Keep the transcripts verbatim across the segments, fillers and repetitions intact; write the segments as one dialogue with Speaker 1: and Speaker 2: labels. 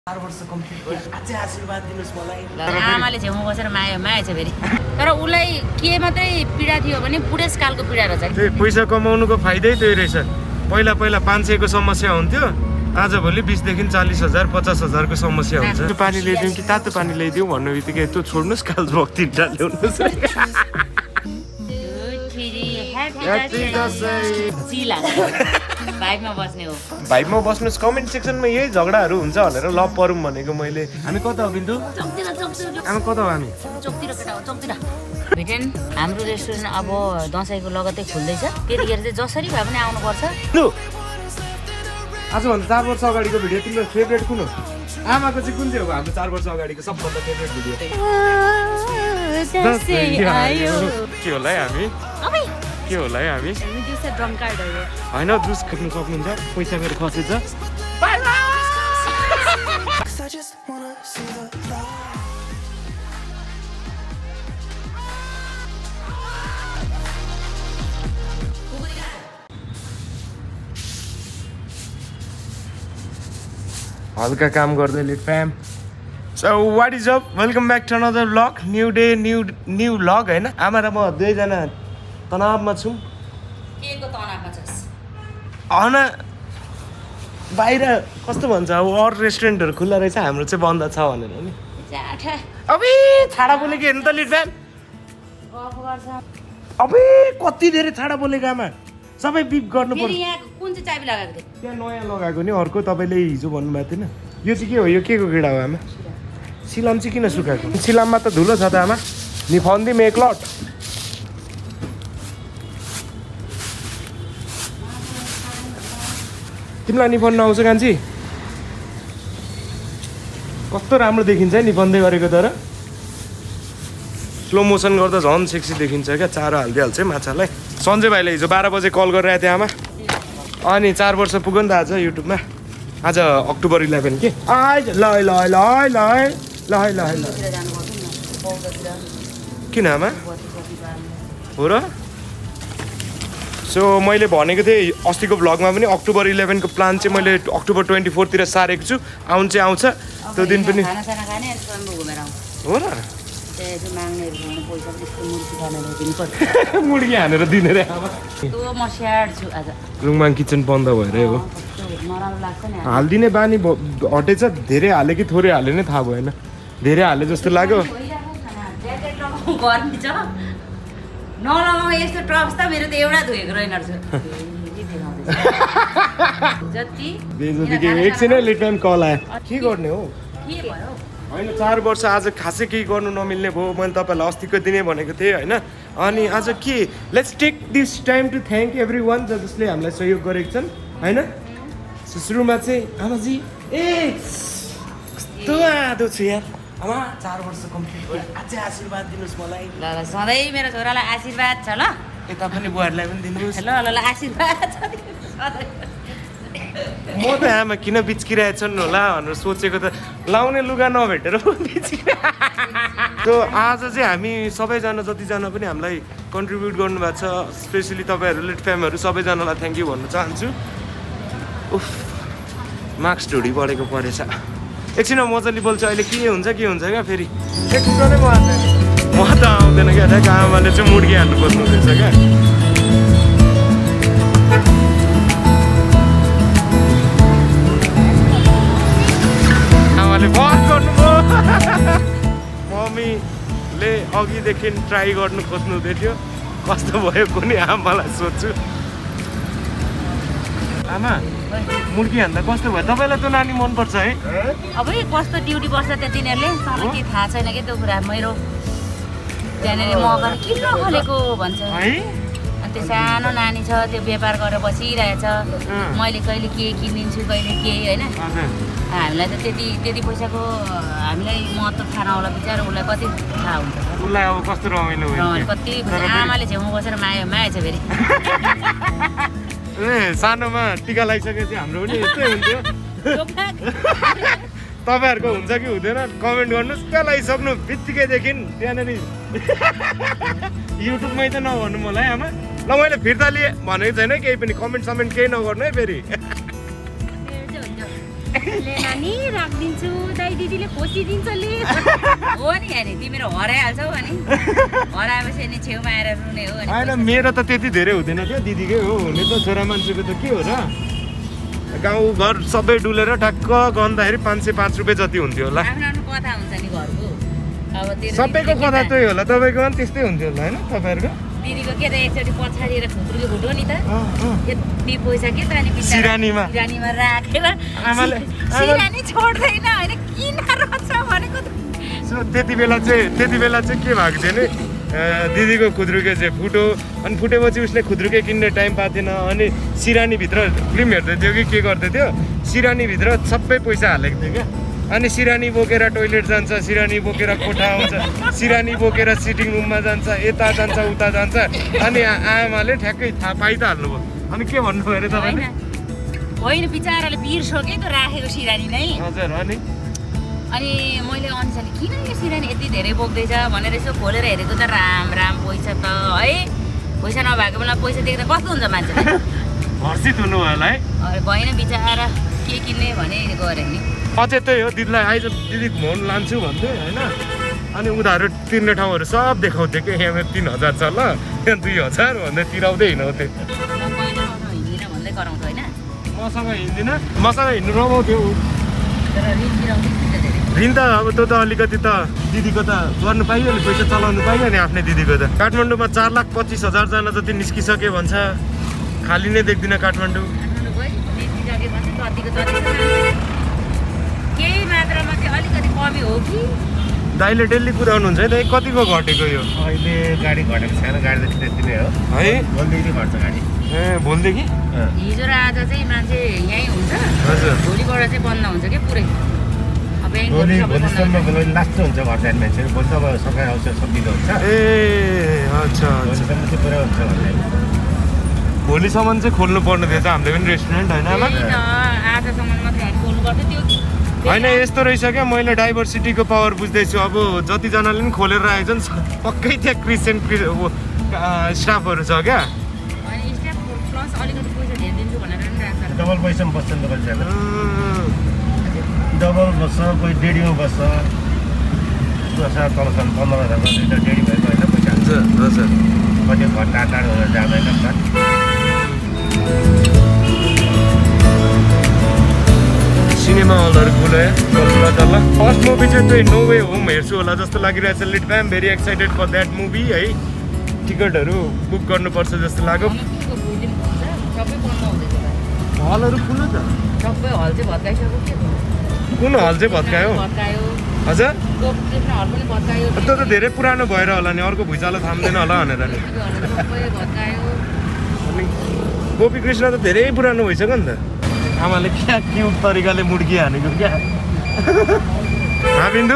Speaker 1: चार वर्ष कम्प्लिट भयो अझै आशीर्वाद दिनुस् मलाई।
Speaker 2: आमाले छेउमा बसेर माया माया छ फेरि। तर उलाई के मात्रै पीडा थियो भने बुढेसकालको पीडा रहेछ।
Speaker 1: त्यही पैसा कमाउनुको फाइदै त्यही रहेछ। पहिला पहिला पाँच सयको समस्या हुन्थ्यो, आजभोलि बिसदेखि चालिस हजार पचास हजारको समस्या हुन्छ। पानी ल्याइदिउँ कि तातो पानी ल्याइदिउँ भन्नु बित्तिकै त्यो छोड्नुहोस् काल भक्ति ल्याउनुहोस्।
Speaker 2: भाइबमा बस्ने हो।
Speaker 1: भाइबमा बस्नुहोस्। कमेन्ट सेक्सनमा यही झगडाहरू हुन्छ भनेर लभ परौँ भनेको मैले। हामी कता हो बिन्दु? हामी कता हो? हामी
Speaker 2: चोकतिर केटा हो, चोकतिर। भेटेन हाम्रो रेस्टुरेन्ट अब दसैँको लगत्तै खुल्दैछ, त्यतिखेर चाहिँ जसरी भए पनि आउनुपर्छ।
Speaker 1: आजभन्दा चार वर्ष अगाडिको भिडियो तिम्रो फेभरेट कुन हो? आमाको चाहिँ कुन चाहिँ हो हाम्रो चार वर्ष अगाडिको सबभन्दा फेभरेट भिडियो? के होला है हामी? के होला है हामी? होइन जुस खेल्नु सक्नुहुन्छ, पैसा मेरो खसेछ। हल्का काम गर्दै lit fam. So what is up, welcome back to another vlog. New day new new vlog होइन। आमा र म दुवैजना तनावमा छौँ। होइन बाहिर कस्तो भन्छ अब अरू रेस्टुरेन्टहरू खुल्ला रहेछ, हाम्रो चाहिँ बन्द छ भनेर नि। अबे छाडा बोलेको हेर्नु त लिट फ्याम। अबे कति धेरै छाडा बोलेको आमा, सबै बिप गर्नु पर्छ।
Speaker 2: कुन चाहिँ चाबी लगाएको थियो?
Speaker 1: त्यहाँ नयाँ लगाएको नि, अर्को तपाईँले हिजो भन्नुभएको थिएन। यो चाहिँ के हो? यो के को किडा हो आमा? सिलाम चाहिँ किन सुकाएको? सिलाममा त धुलो छ त आमा। निफन्दी मेकलट तिमीलाई निफन्द आउँछ कान्छी? कस्तो राम्रो देखिन्छ है निफन्दै गरेको। तर स्लो मोसन गर्दा झन् सेक्सी देखिन्छ क्या। चारो हालिदिइहाल्छ है माछालाई। सञ्जय भाइले हिजो बाह्र बजे कल गरिरहेको थियो आमा। अनि चार वर्ष पुग्यो नि त आज युट्युबमा। आज अक्टोबर इलेभेन के आज ल ल ल ल ल ल ल किन आमा हो र? सो मैले भनेको थिएँ अस्तिको भ्लगमा पनि अक्टोबर इलेभेनको प्लान चाहिँ मैले अक्टोबर ट्वेन्टी फोरतिर सारेको छु। आउनु चाहिँ आउँछ त्यो दिन पनि हो र। मुर्गी हानेर दिने रे आमा। रुङमाङ किचन बन्द भएर हो। हालिदिने बानी हटेछ। धेरै हाले कि थोरै हाले नै थाहा भएन। धेरै हाले जस्तो लाग्यो।
Speaker 2: यस्तो ट्रक्स त मेरो त एउटा धोएको रहेन रहेछ।
Speaker 1: एकछिन लिटन कल आयो। के गर्ने हो? होइन चार वर्ष आज खासै केही गर्नु नमिल्ने भयो। मैले तपाईँलाई अस्तिको दिनै भनेको थिएँ होइन। अनि आज के let's take this time to thank everyone जसले हामीलाई सहयोग गरेको छन् होइन। सुरुमा चाहिँ आमाजी ए कस्तो आदो छु यार। आमा चार वर्ष कम्प्लिट भयो अझै आशीर्वाद दिनुहोस् मलाई।
Speaker 2: ल ल सधैँ मेरो छोरालाई आशीर्वाद छ ल।
Speaker 1: यता पनि बुहारीलाई पनि दिनुहोस्।
Speaker 2: ल ल ल आशीर्वाद छ।
Speaker 1: म त आमा किन बिच्किरहेछन् होला भनेर सोचेको त लाउने लुगा नभेटेर बिच्किरहेको। त्यो आज चाहिँ हामी सबैजना जतिजना पनि हामीलाई कन्ट्रिब्युट गर्नुभएको छ, स्पेसली तपाईँहरू लिट फ्यामहरू सबैजनालाई थ्याङ्क यू भन्न चाहन्छु। उफ मार्क्स ढुडी बढेको परेछ। एकछिन मजाले बोल्छु। अहिले के हुन्छ के हुन्छ क्या फेरि एकछिन म म त आउँदैन क्या। आमाले चाहिँ मुर्गी हाल्नु खोज्नु रहेछ क्या। आमाले बन्द गर्नुभयो। मम्मीले अघिदेखि ट्राई गर्नु खोज्नु हुँदै थियो। कस्तो भयो कुनै आमालाई सोध्छु। आमा मुर्गी हान्दा कस्तो भयो? तपाईँलाई त नानी मनपर्छ है?
Speaker 2: अब कस्तो ड्युटी बस्छ त्यहाँ तिनीहरूले मलाई केही थाहा छैन कि त्यो कुरा। मेरो त्यहाँनिर म अगाडि किन खोलेको भन्छ है। अनि त्यो सानो नानी छ, त्यो व्यापार गरेर बसिरहेछ। मैले कहिले के किनिदिन्छु कहिले के होइन। हामीलाई त त्यति त्यति पैसाको हामीलाई महत्त्व थाहा नहोला बिचरा। उसलाई कति थाहा हुन्छ?
Speaker 1: उसलाई अब कस्तो रमाइलो भयो
Speaker 2: कति। आमाले छेउमा बसेर माया माया छ फेरि।
Speaker 1: ए सानोमा टिका लगाइसकेपछि हाम्रो पनि यस्तै हुन्थ्यो। तपाईँहरूको हुन्छ कि हुँदैन कमेन्ट गर्नुहोस्। कहाँ लगाइसक्नु बित्तिकैदेखि त्यहाँनिर युट्युबमै त नभन्नु मलाई आमा। ल मैले फिर्ता लिएँ भनेको छैन केही पनि। कमेन्ट समेन्ट केही नगर्नु है फेरि।
Speaker 2: ले नानी राखिदिन्छु दाइ दिदीले खोसिदिन्छ ले हो नि अनि तिम्रो हराइहाल्छौ अनि हराएपछि नि छेउमा आएर रुने हो अनि
Speaker 1: हैन मेरो त त्यति धेरै हुँदैन क्या दिदीकै हो हुने त छोरा मान्छेको त के हो र गाउँ घर सबै डुलेर ठ्याक्क गर्दाखेरि पाँच सय पाँच रुपियाँ जति हुन्थ्यो होला
Speaker 2: आफ्नो आफ्नो कथा हुन्छ नि घरको अब तेरो
Speaker 1: सबैको कथा त्यही होला तपाईँको पनि त्यस्तै हुन्थ्यो होला होइन तपाईँहरूको
Speaker 2: दिदीको के त एकचोटि पछाडिएर खुत्रुको भुटो नि त यति पैसा के त अनि
Speaker 1: सिरानीमा
Speaker 2: सिरानीमा राखेर
Speaker 1: आमाले
Speaker 2: सिरानी छोड्दैन होइन किन रहेछ भनेको त
Speaker 1: त्यति बेला चाहिँ त्यति बेला चाहिँ के भएको थियो नि दिदीको खुद्रुके चाहिँ फुटो अनि फुटेपछि उसले खुद्रुके किन्ने टाइम पाएको थिएन अनि सिरानीभित्र फिल्म हेर्दै थियो कि के गर्दै थियो सिरानीभित्र सबै पैसा हालेको थियो क्या अनि सिरानी बोकेर टोइलेट जान्छ सिरानी बोकेर कोठा आउँछ सिरानी बोकेर सिटिङ रुममा जान्छ यता जान्छ उता जान्छ अनि आमाले ठ्याक्कै थाहा पाइ त हाल्नुभयो अनि के भन्नुभयो अरे तपाईँले
Speaker 2: होइन बिचाराले बिर्सो के त राखेको सिरानी नै
Speaker 1: हजुर अनि
Speaker 2: अनि मैले अनुसारले किन यो सिरानी यति धेरै बोक्दैछ भनेर यसो खोलेर हेरेको त राम राम पैसा त है पैसा नभएको बेला पैसा देख्दा कस्तो हुन्छ मान्छेलाई
Speaker 1: हर्षित हुनु होला है
Speaker 2: भएन बिचारा के किन्ने भने गरे नि
Speaker 1: अझै त्यही हो दिदीलाई आइज दिदी घुमाउनु लान्छु भन्थ्यो होइन अनि उनीहरू तिर्ने ठाउँहरू सब देखाउँथ्यो कि यहाँ तिन हजार छ ल यहाँ दुई हजार भन्दै तिराउँदै हिँडाउँथ्यो
Speaker 2: भन्दै गराउँथ्यो होइन
Speaker 1: मसँग हिँड्दिनँ मसँग हिँड्नु रमाउँथ्यो
Speaker 2: तर ऋण तिराउँदै
Speaker 1: ऋण त अब त्यो त अलिकति त दिदीको त गर्नु पाइयो नि पैसा चलाउनु पाइयो नि आफ्नै दिदीको त काठमाडौँमा चार लाख पच्चिस हजारजना जति निस्किसके भन्छ खाली नै देख्दिनँ काठमाडौँ
Speaker 2: केही मात्रामा चाहिँ अलिकति कमी हो कि
Speaker 1: दाइले डेली कुदाउनुहुन्छ है दाइ कतिको घटेको यो
Speaker 3: अहिले गाडी घटेको छैन गाडी त त्यति नै हो
Speaker 1: है
Speaker 3: भोलिदेखि घट्छ गाडी
Speaker 1: ए भोलिदेखि
Speaker 2: हिजो र आज चाहिँ मान्छे यहीँ हुन्छ
Speaker 1: हजुर
Speaker 2: भोलिबाट चाहिँ बन्द हुन्छ क्या पुरै
Speaker 3: भोलि भोलिसम्मको लास्ट हुन्छ घर जाने मान्छेहरू भोलि त अब सबै आउँछ सब्जीको हुन्छ
Speaker 1: ए अच्छा
Speaker 3: भोलिसम्म चाहिँ पुरा हुन्छ भन्ने
Speaker 1: भोलिसम्म चाहिँ खोल्नु पर्ने थियो त हामीले पनि रेस्टुरेन्ट होइन आमा
Speaker 2: आजसम्म मात्रै हामी खोल्नु पर्थ्यो त्यो
Speaker 1: होइन यस्तो रहेछ क्या मैले डाइभर्सिटीको पावर बुझ्दैछु अब जतिजनाले पनि खोलेर आएछ नि पक्कै त्यहाँ क्रिस्चियन स्टाफहरू छ क्या
Speaker 3: डबल पैसामा बस्छ नि त डबल बस्छ कोही डेढीमा बस्छ दस हजार तलसम्म पन्ध्र हजारमा दुईवटा डेढी भएको होइन पैसा
Speaker 1: हजुर
Speaker 3: कति घर टाढा टाढो हुँदा जाँदैन
Speaker 1: सिनेमा हलहरू खुले कलकत्ता ल फर्स्ट मुभी चाहिँ त्यही नो वे होम हेर्छु होला जस्तो लागिरहेछ lit I am very excited for that movie है टिकटहरू बुक गर्नुपर्छ जस्तो लाग्यो हलहरू खुल्यो त
Speaker 2: सबै हल चाहिँ भत्काइसक्यो के
Speaker 1: कुन हल चाहिँ भत्कायो हजुर त्यो त धेरै पुरानो भएर होला नि अर्को भुइँचालो थाम्दैन होला भनेर नि अनि गोपी कृष्ण त धेरै पुरानो भइसक्यो नि त आमाले क्या क्युट तरिकाले मुड्की हानेको क्या बिन्दु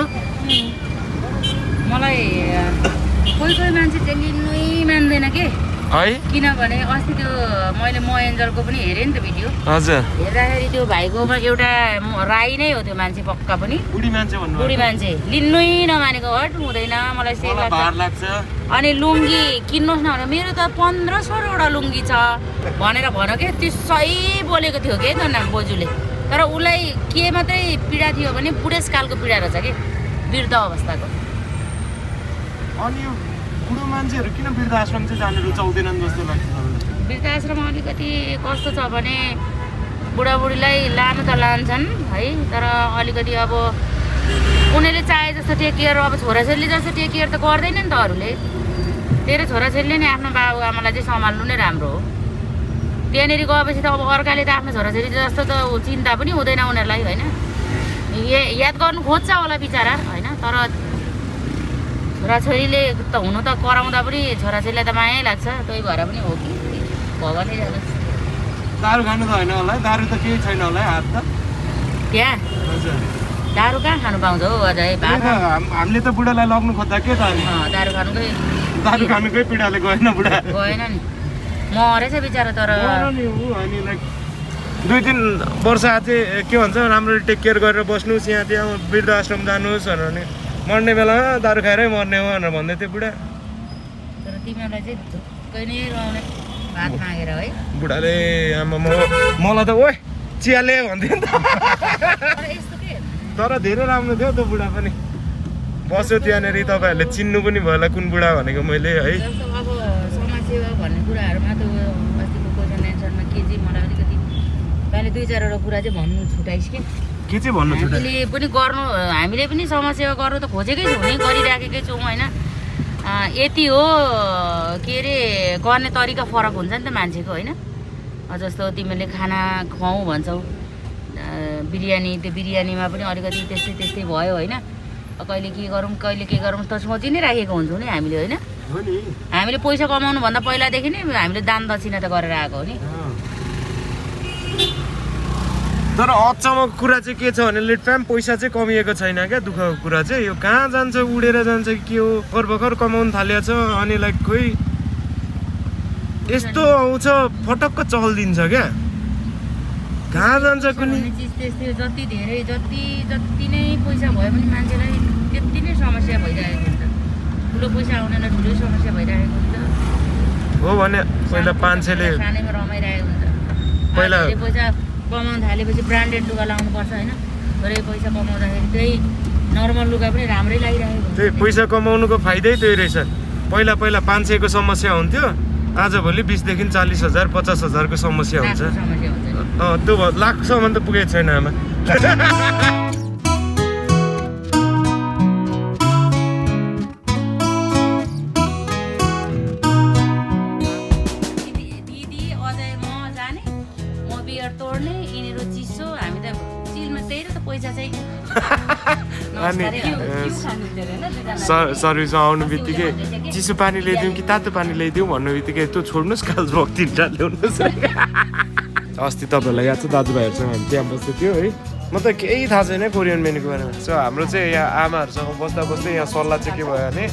Speaker 2: मलाई कोही कोही मान्छे चाहिँ लिनै मान्दैन के
Speaker 1: है
Speaker 2: किनभने अस्ति त्यो मैले म एन्जलको पनि हेरेँ नि त भिडियो
Speaker 1: हजुर
Speaker 2: हेर्दाखेरि त्यो भाइकोमा एउटा राई नै हो त्यो मान्छे पक्का पनि
Speaker 1: बुढी मान्छे भन्नु
Speaker 2: बुढी मान्छे लिनै नमानेको हट हुँदैन मलाई सेल
Speaker 1: लाग्छ
Speaker 2: अनि लुङ्गी किन्नुहोस् न भने मेरो त पन्ध्र सोह्रवटा लुङ्गी छ भनेर भन के त्यो सही बोलेको थियो कि त बोजूले तर उसलाई के मात्रै पीडा थियो भने बुढेसकालको पीडा रहेछ कि वृद्ध अवस्थाको
Speaker 1: अनि यो बुढो मान्छेहरू किन वृद्धाश्रम चाहिँ जानु रुचाउँदैनन् जस्तो लाग्छ
Speaker 2: वृद्धाश्रम अलिकति कस्तो छ भने बुढाबुढीलाई लानु त लान्छन् है तर अलिकति अब उनीहरूले चाहे जस्तो टेक केयर अब छोराछोरीले जस्तो टेक केयर त गर्दैन नि त अरूले तेरो छोराछोरीले नै आफ्नो बाबु आमालाई चाहिँ सम्हाल्नु नै राम्रो हो त्यहाँनिर गएपछि त अब अर्काले त आफ्नो छोराछोरी जस्तो त चिन्ता पनि हुँदैन उनीहरूलाई होइन याद गर्नु खोज्छ होला बिचरा होइन तर छोराछोरीले त हुनु त कराउँदा पनि छोराछोरीलाई त माया लाग्छ त्यही भएर पनि हो कि भगवानै जानुहोस्
Speaker 1: दारू खानु त होइन होला दारू त केही छैन होला हात त
Speaker 2: त्यहाँ दारू कहाँ खानु पाउँछ हौ अझै
Speaker 1: हामीले त बुढालाई लग्नु खोज्दा के त
Speaker 2: दारू खानुकै
Speaker 1: दारू खानुकै पीडाले गएन बुढा
Speaker 2: गएन नि मरेछ बिचरा तर
Speaker 1: दुई तिन वर्ष चाहिँ के भन्छ राम्ररी टेक केयर गरेर बस्नुहोस् यहाँ त्यहाँ वृद्धाश्रम जानुहोस् भनेर नि मर्ने बेलामा दारू खाएरै मर्ने हो भनेर भन्दै थियो बुढा
Speaker 2: तर तिमीहरूलाई चाहिँ ढुक्कै नै रहने भात मागेर है
Speaker 1: बुढाले आमा म मलाई त ओइ चियाले भन्थ्यो नि त
Speaker 2: तर यस्तो के
Speaker 1: तर धेरै राम्रो थियो त्यो बुढा पनि बस्यो त्यहाँनिर तपाईँहरूले चिन्नु पनि भयो होला कुन बुढा भनेको मैले है
Speaker 2: जस्तो अब समाजसेवा भन्ने कुराहरूमा त अस्तिको क्वेसन एन्सरमा के चाहिँ मलाई अलिकति तैँले दुई चारवटा कुरा चाहिँ भन्नु छुटाइस् कि
Speaker 1: के चाहिँ भन्नु छुट्यो
Speaker 2: हामीले पनि गर्नु हामीले पनि समाजसेवा गर्नु त खोजेकै छौँ नि गरिराखेकै छौँ होइन यति हो के अरे गर्ने तरिका फरक हुन्छ नि त मान्छेको होइन जस्तो तिमीले खाना खुवाऊ भन्छौ बिरयानी त्यो बिरयानीमा पनि अलिकति त्यस्तै त्यस्तै भयो होइन कहिले के गरौँ कहिले के गरौँ त सोचि नै राखेको हुन्छौँ नि हामीले होइन हामीले पैसा कमाउनुभन्दा पहिलादेखि नै हामीले दान दक्षिणा त गरेर आएको हो नि
Speaker 1: तर अचम्मको कुरा चाहिँ के छ भने लेट फ्याम पैसा चाहिँ कमिएको छैन क्या दुःखको कुरा चाहिँ यो कहाँ जान्छ उडेर जान्छ कि के हो भर्खर भर्खर कमाउनु थालेको छ अनि लाइक खोइ यस्तो आउँछ फटक्क चल्दिन्छ क्या कहाँ जान्छ कुनै
Speaker 2: चिज त्यस्तै जति धेरै जति जति नै पैसा भयो भने मान्छेलाई त्यति नै समस्या भइरहेको हुन्छ ठुलो पैसा आउनेलाई ठुलो समस्या भइरहेको हुन्छ
Speaker 1: हो भने पहिला मान्छेले
Speaker 2: सानैमा रमाइरहेको हुन्छ
Speaker 1: पहिला
Speaker 2: पैसा कमाउनु थालेपछि ब्रान्डेड लुगा लाउनु पर्छ होइन धेरै पैसा कमाउँदाखेरि त्यही नर्मल लुगा पनि राम्रै लागिरहेको
Speaker 1: त्यही पैसा कमाउनुको फाइदै त्यही रहेछ पहिला पहिला पाँच सयको समस्या हुन्थ्यो आजभोलि बिसदेखि चालिस हजार पचास हजारको समस्या हुन्छ
Speaker 2: समस्या हुन्छ
Speaker 1: अँ त्यो लाखसम्म त पुगेको छैन आमा
Speaker 2: दिदी अझै म जाने म बियर तोड्ने यिनीहरू चिसो हामी त चिलमा त्यही र त पैसा चाहिँ
Speaker 1: अनि सर्भिसमा आउनु बित्तिकै चिसो पानी ल्याइदिउँ कि तातो पानी ल्याइदिउँ भन्नु बित्तिकै त्यो छोड्नुहोस् काल भोग तिनवटा ल्याउनुहोस् अस्ति तपाईँहरूलाई याद छ दाजुभाइहरूसँग हामी त्यहाँ बस्दै थियो है म त केही थाहा छैन कोरियन मेन्यूको बारेमा सो हाम्रो चाहिँ यहाँ आमाहरूसँग बस्दा बस्दै यहाँ सल्लाह चाहिँ के भयो भने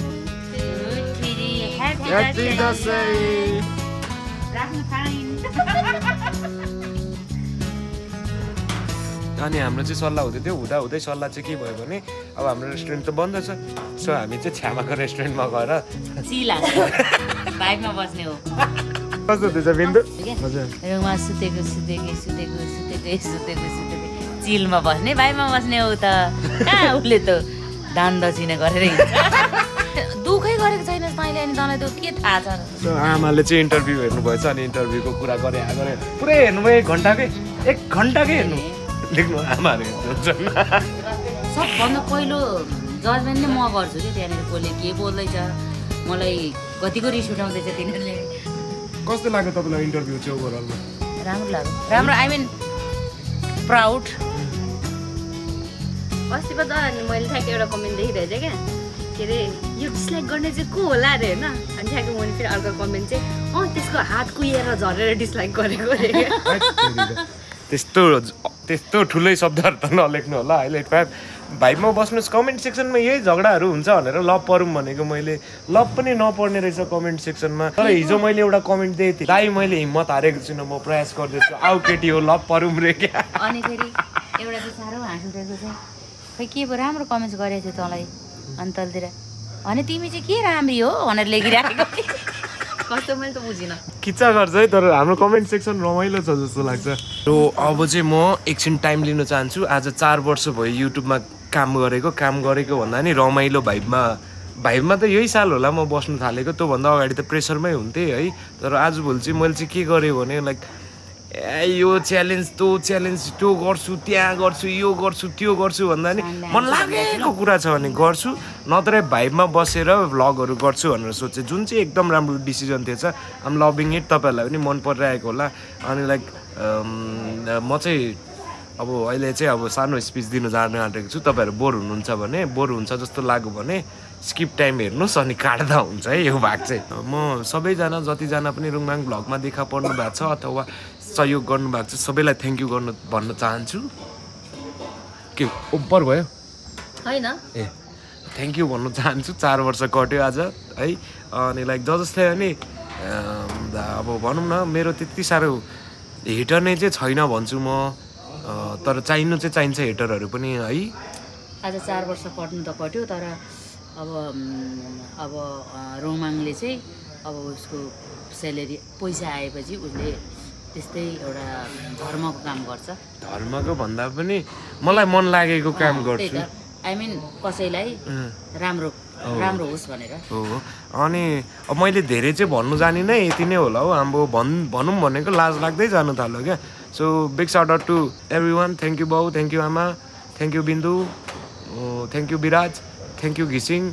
Speaker 1: अनि हाम्रो चाहिँ सल्लाह हुँदै थियो हुँदा हुँदै सल्लाह चाहिँ के भयो भने अब हाम्रो रेस्टुरेन्ट त बन्द छ सो हामी चाहिँ छ्यामाको रेस्टुरेन्टमा गएर
Speaker 2: बाइकमा बस्ने हो
Speaker 1: कस्तो हुँदैछ बिन्दु हजुर
Speaker 2: रुममा सुतेको सुतेको सुतेको सुतेको सुतेको सुतेको चिलमा बस्ने बाइकमा बस्ने हो त कहाँ उसले त दान दक्षिणा गरेर दुःखै गरेको छैन तैँले अनि तँलाई त के थाहा छ
Speaker 1: सो आमाले चाहिँ इन्टरभ्यू हेर्नुभएछ अनि इन्टरभ्यूको कुरा गरे गरे पुरै हेर्नुभयो एक घन्टाकै एक घन्टाकै हेर्नु लेख्नु आमाहरू हेर्नुहुन्छ
Speaker 2: सबभन्दा पहिलो जजमेन्ट नै म गर्छु कि त्यहाँनिर कसले के बोल्दैछ मलाई कतिको रिस उठाउँदैछ तिनीहरूले
Speaker 1: कस्तो लाग्यो तपाईँलाई इन्टरभ्यू चाहिँ ओभरअलमा
Speaker 2: राम्रो लाग्यो राम्रो आई मिन प्राउड
Speaker 4: अस्ति पो त अनि मैले ठ्याक्कै एउटा कमेन्ट देखिरहेको थिएँ क्या के अरे यो डिसलाइक गर्ने चाहिँ को होला अरे होइन अनि ठ्याक्कै मैले फेरि अर्को कमेन्ट चाहिँ अँ त्यसको हात कुहिएर झरेर डिसलाइक गरेको अरे
Speaker 1: त्यस्तो त्यस्तो ठुलै शब्दहरू त नलेख्नु होला अहिले भाइमा बस्नुहोस् कमेन्ट सेक्सनमा यही झगडाहरू हुन्छ भनेर लभ परौँ भनेको मैले लभ पनि नपर्ने रहेछ कमेन्ट सेक्सनमा तर हिजो मैले एउटा कमेन्ट दिएँ थिएँ दाइ मैले हिम्मत हारेको छुइनँ म प्रयास गर्दैछु आउ केटी हो लभ परौँ रे क्या
Speaker 2: अनि फेरि एउटा चाहिँ साह्रो हाँस उठेको चाहिँ खै के पो राम्रो कमेन्ट्स गरेको थियो तँलाई अन्तलतिर अनि तिमी चाहिँ के राम्री हो भनेर लेखिराखेको
Speaker 4: कस्तो मैले त बुझिनँ
Speaker 1: किच्चा गर्छ है तर हाम्रो कमेन्ट सेक्सन रमाइलो छ जस्तो लाग्छ र अब चाहिँ म एकछिन टाइम लिन चाहन्छु आज चार वर्ष भयो युट्युबमा काम गरेको काम गरेको भन्दा नि रमाइलो भाइबमा भाइबमा त यही साल होला म बस्नु थालेको त्योभन्दा अगाडि त प्रेसरमै हुन्थेँ है तर आजभोलि चाहिँ मैले चाहिँ के गरेँ भने लाइक ए यो च्यालेन्ज त्यो च्यालेन्ज त्यो गर्छु त्यहाँ गर्छु यो गर्छु त्यो गर्छु भन्दा नि मन लागेको कुरा छ भने गर्छु नत्र भाइबमा बसेर भ्लगहरू गर्छु भनेर सोचेँ जुन चाहिँ एकदम राम्रो डिसिजन थिएछ आम लभिङ इट तपाईँहरूलाई पनि मन परिरहेको होला अनि लाइक म चाहिँ अब अहिले चाहिँ अब सानो स्पिच दिन जान आँटेको छु तपाईँहरू बोर हुनुहुन्छ भने बोर हुन्छ जस्तो लाग्यो भने स्किप टाइम हेर्नुहोस् अनि काट्दा हुन्छ है यो भाग चाहिँ म सबैजना जतिजना पनि रुङमाङ भ्लगमा देखा पर्नु भएको छ अथवा सहयोग गर्नुभएको छ सबैलाई थ्याङ्क यू गर्नु भन्न चाहन्छु के ओभर भयो
Speaker 4: होइन
Speaker 1: ए थ्याङ्क यू भन्न चाहन्छु चार वर्ष कट्यो आज है अनि लाइक ज जस्तै अनि अब भनौँ न मेरो त्यति साह्रो हेटर नै चाहिँ छैन भन्छु म तर चाहिनु चाहिँ चाहिन्छ हेटरहरू पनि है
Speaker 2: आज चार वर्ष कट्नु त कट्यो तर अब अब रोमाङले चाहिँ अब उसको स्यालेरी पैसा आएपछि उसले त्यस्तै एउटा धर्मको काम गर्छ।
Speaker 1: धर्मको भन्दा पनि मलाई मन लागेको काम गर्छु।
Speaker 2: आई मिन कसैलाई राम्रो राम्रो होस् भनेर।
Speaker 1: हो अनि अब मैले धेरै चाहिँ भन्नु जानिनँ, यति नै होला हो। हाम्रो भन् भनौँ भनेको लाज लाग्दै जानु थाल्यो क्या। So big shout out to everyone. Thank you बाउ, थ्याङ्क यू आमा, thank you Bindu, thank you Biraj, thank you घिसिङ,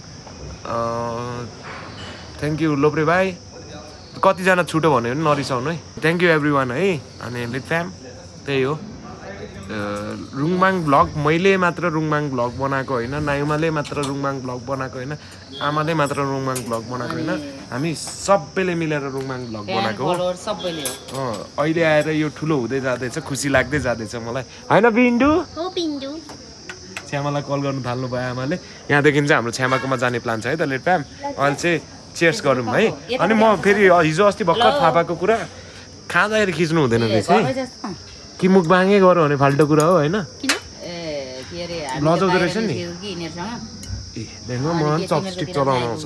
Speaker 1: थ्याङ्क यू लोप्रे भाइ। कतिजना छुटो भन्यो भने नरिसाउनु है। थ्याङ्क यू एभ्री वान है। अनि लिट फ्याम त्यही हो। रुङमाङ भ्लग मैले मात्र रुङमाङ भ्लग बनाएको होइन, नायुमाले मात्र रुङमाङ भ्लग बनाएको होइन, आमाले मात्र रुङमाङ भ्लग बनाएको होइन, हामी सबैले मिलेर रुङमाङ भ्लग बनाएको हो।
Speaker 2: सबैले
Speaker 1: अँ अहिले आएर यो ठुलो हुँदै जाँदैछ, खुसी लाग्दै जाँदैछ मलाई होइन बिन्दु?
Speaker 4: हो बिन्दु।
Speaker 1: छ्यामालाई कल गर्नु थाल्नु भयो आमाले। यहाँदेखि चाहिँ हाम्रो छ्यामाकोमा जाने प्लान छ है त लेट फ्याम। अहिले चाहिँ चेयर्स गरौँ है। अनि म फेरि हिजो अस्ति भर्खर थाहा पाएको कुरा खाँदाखेरि खिच्नु हुँदैन रहेछ है कि मुखबाङै गरौँ भने फाल्टो कुरा हो होइन? लजाउँदो रहेछ नि। ए देखो म चपस्टिक चलाउनु आउँछ।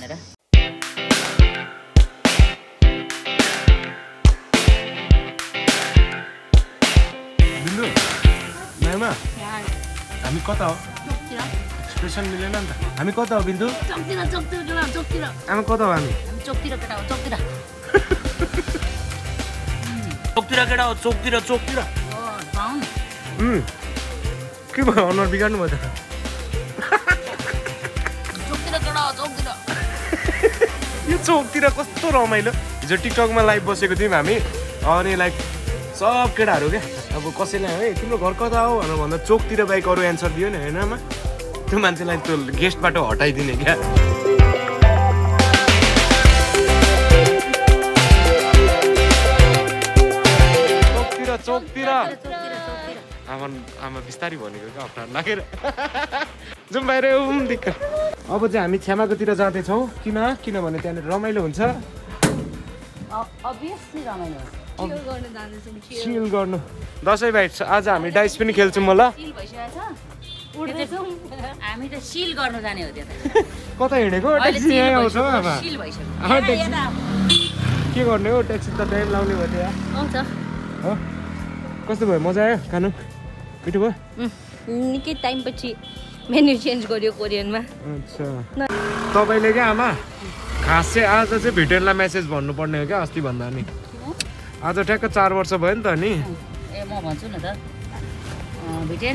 Speaker 1: बिन्दु नाइमा हामी कता हो? एक्सप्रेसन मिलेन नि त। हामी कता हो बिन्दु?
Speaker 2: चोकतिर चोकतिर चोकतिर
Speaker 1: आमा कता हो हामी?
Speaker 2: चोकतिर केटा हो चोकतिर।
Speaker 1: चोकतिर केटा हो चोकतिर चोकतिर।
Speaker 2: टाउन
Speaker 1: के भयो अनुहार बिगार्नु भयो त?
Speaker 2: चोकतिर केटा हो चोकतिर।
Speaker 1: यो चोकतिर कस्तो रमाइलो। हिजो टिकटकमा लाइभ बसेको थियौँ हामी। अनि लाइक सब केटाहरू क्या अब कसैलाई है तिम्रो घर कता हो भनेर भन्दा चोकतिर बाइक अरू एन्सर दियो नि होइन आमा? त्यो मान्छेलाई त्यो गेस्टबाट हटाइदिने क्या। चोकतिर आमा आमा बिस्तारी भनेको क्या अप्ठ्यारो लागेर। जाउँ बाहिर उम् दिक्क। अब चाहिँ हामी छ्यामाकोतिर जाँदैछौँ। किन किनभने त्यहाँनिर रमाइलो हुन्छ।
Speaker 2: अभियसली रमाइलो हुन्छ।
Speaker 1: चिल गर्नु दसैँ बाइट आज हामी डाइस पनि खेल्छौँ म ल।
Speaker 2: सिल भइसकेको छ हामी त सिल गर्नु जाने हो त्यता।
Speaker 1: कता हिँडेको ट्याक्सी यहीँ आउँछ आमा?
Speaker 2: सिल भइसक्यो
Speaker 1: के गर्ने हो ट्याक्सी त टाइम लाउने भयो त्यहाँ
Speaker 4: आउँछ।
Speaker 1: हो कस्तो भयो? मजा आयो खानु? मिठो भयो?
Speaker 4: निकै टाइमपछि मेन्यु चेन्ज गर्यो कोरियनमा।
Speaker 1: अच्छा तपाईँले क्या आमा खास चाहिँ आज चाहिँ भिटेनलाई मेसेज भन्नुपर्ने हो क्या अस्ति भन्दा नि। आज ठ्याक्क चार वर्ष भयो नि त नि।
Speaker 2: ए म भन्छु न त भिटेन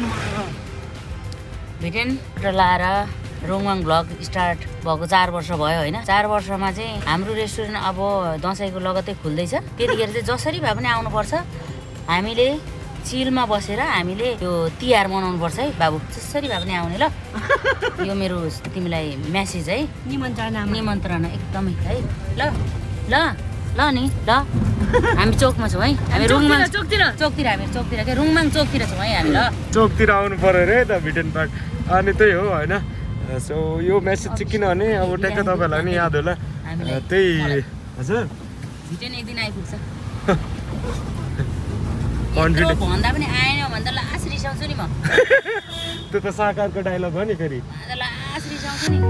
Speaker 2: भिटेन लाएर रुङमाङ भ्लग स्टार्ट भएको चार वर्ष भयो होइन? चार वर्षमा चाहिँ हाम्रो रेस्टुरेन्ट अब दसैँको लगत्तै खुल्दैछ। त्यतिखेर चाहिँ जसरी भए पनि आउनुपर्छ। हामीले चिलमा बसेर हामीले त्यो तिहार मनाउनुपर्छ है बाबु। जसरी भए पनि आउने ल। यो मेरो तिमीलाई म्यासेज है।
Speaker 4: निमन्त्रणा
Speaker 2: निमन्त्रणा एकदमै है ल ल ल नि ल। हामी चोकमा छौँ है। हामी रुङमाङ चोकतिर चोकतिर हामी चोकतिर के रुङमाङ चोकतिर छौँ है हामी ल।
Speaker 1: चोकतिर आउनु पर्यो अरे त भिटेन पार्क। अनि त्यही हो होइन? सो यो मेसेज चाहिँ किनभने अब ट्याक्क तपाईँहरूलाई नि याद होला त्यही। हजुर
Speaker 2: भिटेन एक दिन आइपुग्छ।
Speaker 1: कन्फिडेन्ट
Speaker 2: भन्दा पनि आएन भने त लास्ट रिसाउँछु नि म।
Speaker 1: त्यो त साकारको डायलग हो नि फेरि।
Speaker 2: लास्ट रिसाउँछु नि।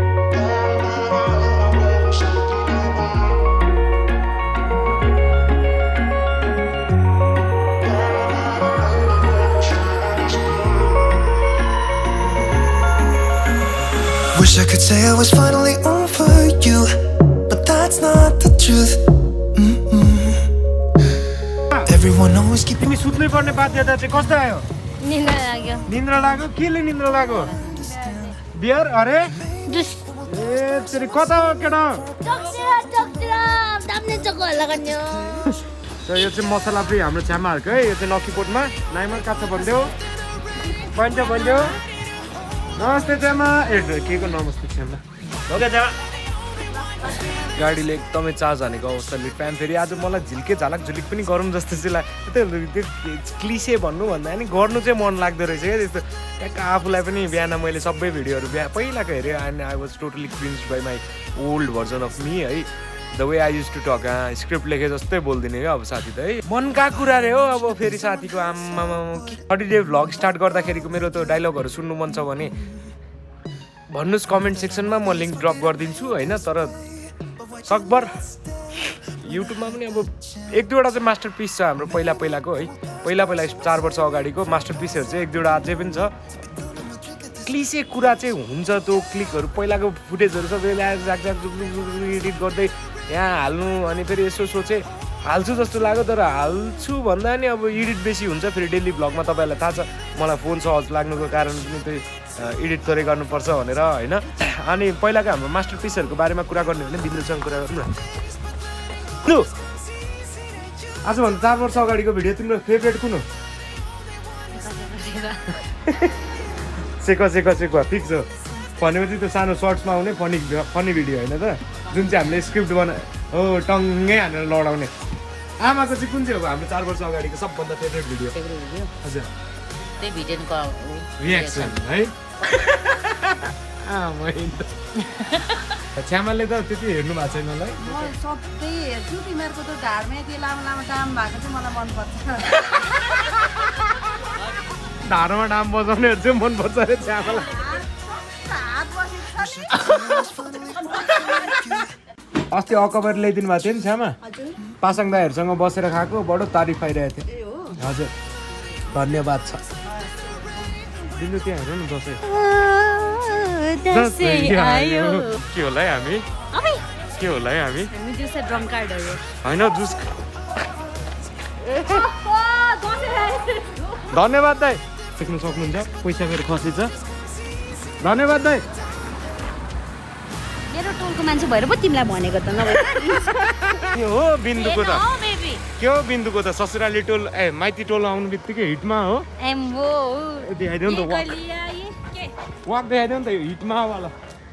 Speaker 5: Wish I could say I was finally over you, but that's not the truth. Mm-mm. Everyone always keep.
Speaker 1: तिमी सुत्नै पर्ने बाध्यता चाहिँ कस्तो आयो?
Speaker 4: निन्द्रा लाग्यो।
Speaker 1: निन्द्रा लाग्यो? केले निन्द्रा लाग्यो? बियर अरे? ए तेरि कता हो केटा?
Speaker 4: चोकतिर चोकतिर दाम्ने चोकको हल्ला गर्ने हो।
Speaker 1: यो चाहिँ मसला फ्री हाम्रो छ्यामाहरूको है। यो चाहिँ लक्कीकोटमा नाइमा काचा भनिदेऊ भन्छ भनिदेऊ। नमस्ते छ्यामा। ए के को नमस्ते छ्यामा हो क्या छ्यामा? गाडीले एकदमै चार्ज हानेको अवस्था लिट फ्यान। फेरि आज मलाई झिल्के झालक झुलिक पनि गरौँ जस्तो चाहिँ लाग्यो। त्यो क्लिसे भन्नु भन्दा नि गर्नु चाहिँ मन लाग्दो रहेछ क्या त्यस्तो। ट्याक्क आफूलाई पनि बिहान मैले सबै भिडियोहरू बिहा पहिलाको हेरेँ and I was totally cringe by my old version of me है। The way I used to talk script लेखे जस्तै बोलिदिने क्या अब साथी त है। मनका कुरा रे हो अब फेरि साथीको आम्मा थर्टी डे भ्लग स्टार्ट गर्दाखेरिको मेरो त्यो डायलगहरू सुन्नु मन छ भने भन्नुहोस् कमेन्ट सेक्सनमा। म लिङ्क ड्रप गरिदिन्छु होइन? तर सकभर युट्युबमा पनि अब एक दुईवटा चाहिँ मास्टर पिस छ हाम्रो पहिला पहिलाको है पहिला पहिला चार वर्ष अगाडिको मास्टर पिसहरू चाहिँ एक दुईवटा अझै पनि छ क्लिसे कुरा चाहिँ हुन्छ त्यो क्लिकहरू पहिलाको फुटेजहरू सबै ल्याएर जाक एडिट गर्दै यहाँ हाल्नु अनि फेरि यसो सोचेँ हाल्छु जस्तो लाग्यो तर हाल्छु भन्दा नि अब एडिट बेसी हुन्छ फेरि डेली भ्लगमा तपाईँहरूलाई थाहा छ मलाई फोन सहज लाग्नुको कारण पनि त्यही एडिट गरे गर्नुपर्छ भनेर होइन अनि पहिलाको हाम्रो मास्टर पिसहरूको बारेमा कुरा गर्ने भने बिन्दुसँग कुरा गरौँ न लु आजभन्दा चार वर्ष अगाडिको भिडियो तिम्रो फेभरेट कुन हो सेक सेक सेक फिक्स हो भनेपछि त्यो सानो सर्ट्समा आउने फनी फनी भिडियो होइन त जुन चाहिँ हामीले स्क्रिप्ट बना हो टङ्गै हानेर लडाउने आमाको चाहिँ कुन चाहिँ हो हाम्रो चार वर्ष अगाडिको सबभन्दा फेभरेट भिडियो हजुर
Speaker 2: त्यही भिडियोको
Speaker 1: रियाक्सन है छ्यामाले त त्यति हेर्नु भएको छैन होला
Speaker 6: म सधैँ हेर्छु तिमीहरूको त्यो ढाडमा त्यो लामो लामो डाम भएको चाहिँ मलाई मनपर्छ
Speaker 1: ढाडमा डाम बजाउनेहरू चाहिँ मनपर्छ अरे छ्यामालाई अस्ति अकबर ल्याइदिनु भएको थियो नि छ्यामा पासाङ दाईहरूसँग बसेर खाएको बडो तारिफ पाइरहेको थियो हजुर धन्यवाद छ दिनु त्यहाँ हेर्नु न दसैँ के होला है हामी के होला है हामी होइन जुस धन्यवाद दाई देख्नु सक्नुहुन्छ पैसा मेरो खसी छ धन्यवाद दाई
Speaker 4: मेरो टोलको मान्छे भएर पो तिमीलाई भनेको त नभए
Speaker 1: के हो बिन्दुको त के हो बिन्दुको त ससुराली टोल ए माइती टोल आउनु बित्तिकै हिटमा हो
Speaker 4: एम्बो
Speaker 1: देखाइदियो नि त वाक वाक देखाइदियो नि त हिटमा वाला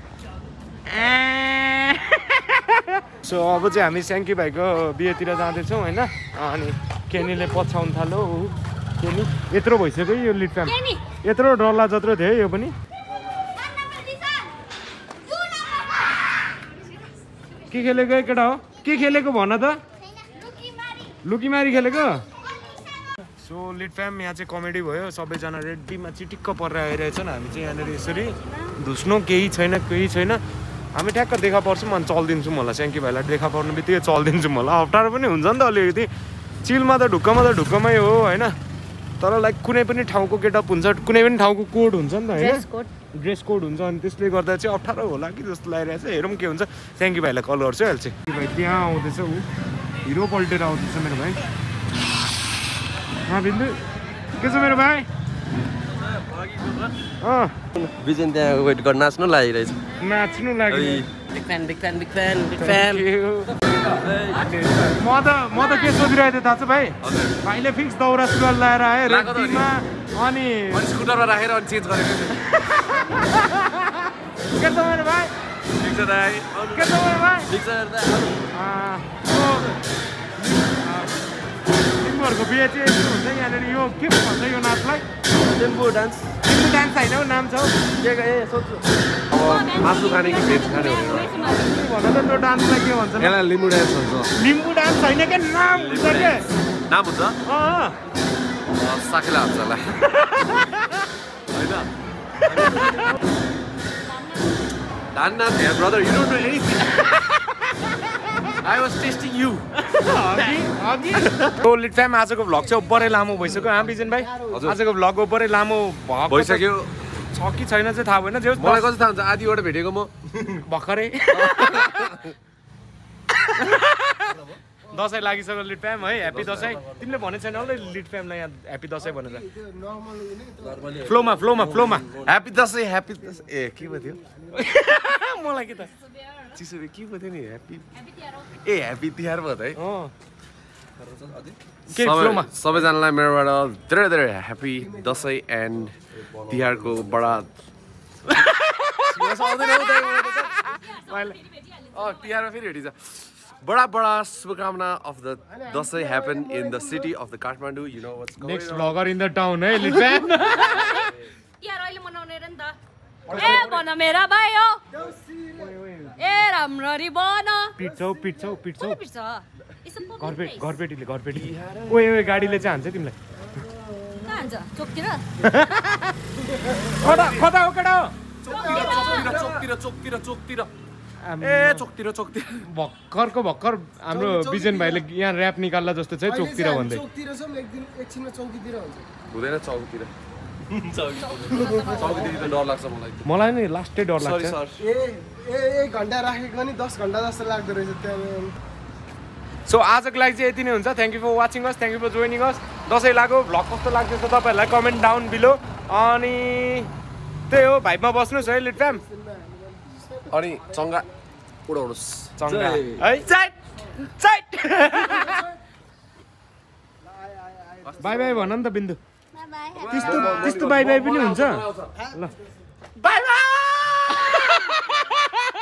Speaker 1: सो अब चाहिँ हामी स्याङ्की भाइको बिहेतिर जाँदैछौँ होइन अनि केनीले पछ्याउनु थाल्यो केनी यत्रो भइसक्यो यो लिड फ्याम यत्रो डरला जत्रो थियो यो पनि के खेलेको केटा हो के खेलेको भन त लुकीमारी खेलेको सो लिड फ्याम यहाँ चाहिँ कमेडी भयो सबैजना रेडीमा चिटिक्क परेर आइरहेछन् हामी चाहिँ यहाँनिर यसरी धुस्नु केही छैन केही छैन हामी ठ्याक्क देखा पर्छौँ अनि चलिदिन्छौँ होला स्याङ्की भाइलाई देखा पर्नु बित्तिकै चलिदिन्छौँ होला अप्ठ्यारो पनि हुन्छ नि त अलिकति चिलमा त ढुक्कमा त ढुक्कमै हो होइन तर लाइक कुनै पनि ठाउँको गेटअप हुन्छ कुनै पनि ठाउँको कोड हुन्छ नि त होइन ड्रेस कोड हुन्छ अनि त्यसले गर्दा चाहिँ अप्ठ्यारो होला कि जस्तो लागिरहेको छ हेरौँ के हुन्छ स्याङ्की भाइलाई कल गर्छु अहिले चाहिँ भाइ त्यहाँ आउँदैछ ऊ हिरो पल्टेर आउँदैछ मेरो भाइ हाँ बिन्दु के छ मेरो भाइ अँ
Speaker 7: बिजन त्यहाँ वेट गर्न नाच्नु लागिरहेछ
Speaker 1: नाच्नु लागि
Speaker 7: big fan big fan big fan big fan
Speaker 1: म त म त के सोचिरहेको थिएँ थाहा छ भाइ भाइले फिक्स दौरा सुरुवाल लगाएर आयो रेडीमा अनि
Speaker 7: स्कुटरमा राखेर अनि चेन्ज गरेको
Speaker 1: के छ मेरो भाइ
Speaker 7: ठिक छ दाइ
Speaker 1: के छ मेरो भाइ
Speaker 7: ठिक छ
Speaker 1: तिमीहरूको बिहे चाहिँ यस्तो हुन्छ यहाँनिर यो के भन्छ यो नाचलाई
Speaker 7: लिम्बू डान्स
Speaker 1: लिम्बू डान्स होइन हौ नाम छ हौ
Speaker 7: के ए सोध्छु अब मासु खाने कि भेज खाने भनेर
Speaker 1: भन त त्यो डान्सलाई के भन्छ
Speaker 7: यसलाई लिम्बू डान्स भन्छ
Speaker 1: लिम्बू डान्स होइन क्या नाम हुन्छ के
Speaker 7: नाम हुन्छ
Speaker 1: अँ
Speaker 7: साकेला हुन्छ होला होइन धान नाच brother you don't know anything I was testing you.
Speaker 1: तो लिड फ्याम आजको भ्लग चाहिँ ओभरै लामो भइसक्यो हाँ बिजन भाइ आजको भ्लग ओभरै लामो
Speaker 7: भइसक्यो
Speaker 1: छ कि छैन चाहिँ थाहा भएन जे
Speaker 7: मलाई कस्तो थाहा हुन्छ आधीबाट भेटेको म
Speaker 1: भर्खरै दसैँ लागिसक्यो लिड फ्याम है ह्याप्पी दसैँ तिमीले भनेको छैन होला लिड फ्यामलाई यहाँ ह्याप्पी दसैँ भनेर फ्लोमा फ्लोमा फ्लोमा
Speaker 7: ह्याप्पी दसैँ ह्याप्पी दसैँ ए के पो थियो
Speaker 1: मलाई के त
Speaker 7: चिसो के पो थियो नि ह्याप्पी ए ह्याप्पी तिहार भयो त है सबैजनालाई मेरोबाट धेरै धेरै ह्याप्पी दसैँ एन्ड तिहारको बडा तिहारमा फेरि भेटिन्छ बडा बडा शुभकामना of the Dashain happen in the city of the Kathmandu you know what's going
Speaker 1: next vlogger in the town है लिड फ्याम
Speaker 4: यार अहिले मनाउने र नि त ए भन मेरा भाइ हो ए राम्ररी बन
Speaker 1: पिट्छौ पिट्छौ पिट्छौ
Speaker 4: पिट्छ
Speaker 1: घरपेट घरपेटीले घरपेटी ओए ओए गाडीले चाहिँ हान्छ तिमीलाई
Speaker 4: कहाँ हान्छ चोकतिर
Speaker 1: कता कता हो केटा हो
Speaker 7: चोकतिर चोकतिर चोकतिर चोकतिर ए चोकतिर चोकतिर
Speaker 1: भर्खरको भर्खर हाम्रो बिजन भाइले यहाँ ऱ्याप निकाल्ला जस्तो छ है चोकतिर भन्दै
Speaker 7: हुँदैन चौकतिर चौकतिर त डर लाग्छ मलाई
Speaker 1: मलाई नि लास्टै डर
Speaker 7: सरी
Speaker 1: लाग्छ
Speaker 7: सर
Speaker 8: एक घन्टा राखेको नि दस घन्टा जस्तो लाग्दो रहेछ त्यहाँ
Speaker 1: सो आजको लागि चाहिँ यति नै हुन्छ thank you for watching us thank you for joining us Dashain लाग्यो भ्लग कस्तो लाग्दैछ तपाईँहरूलाई कमेन्ट डाउन बिलो अनि त्यही हो भाइबमा बस्नुहोस् है लिट फ्याम
Speaker 7: अनि चङ्गा उडाउनुहोस्
Speaker 1: चङ्गा है चाइट चाइट बाई बाई भन नि त बिन्दु त्यस्तो त्यस्तो बाई बाई पनि हुन्छ ल बाई